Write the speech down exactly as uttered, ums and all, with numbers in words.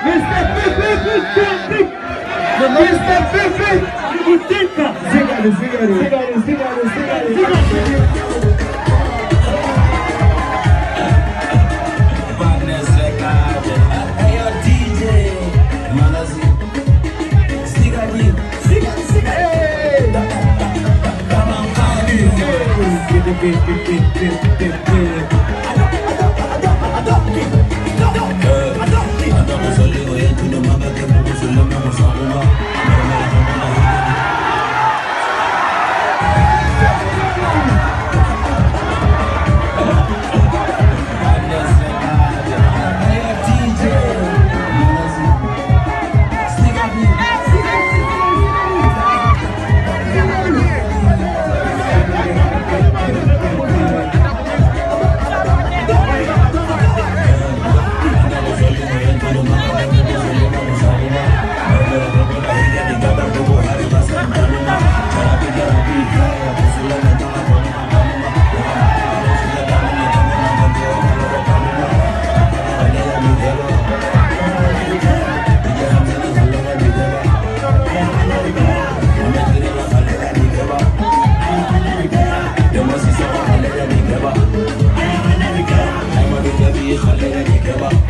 Mister Perfect, Utinka. Sigare, sigare, sigare, sigare, sigare, sigare. Madness record. Hey yo D J, Malazi. Sigare, sigare, sigare. Come on, come on. Get the beat, beat, beat, beat, beat, beat. Khalera ni keba